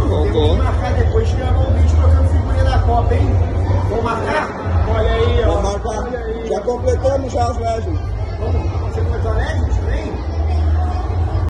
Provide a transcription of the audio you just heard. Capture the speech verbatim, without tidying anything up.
Voltou. Vamos marcar depois, gravar um vídeo trocando figurinha da Copa, hein? Vamos marcar? Olha aí, ó. Vamos marcar. Já completamos já as viagens.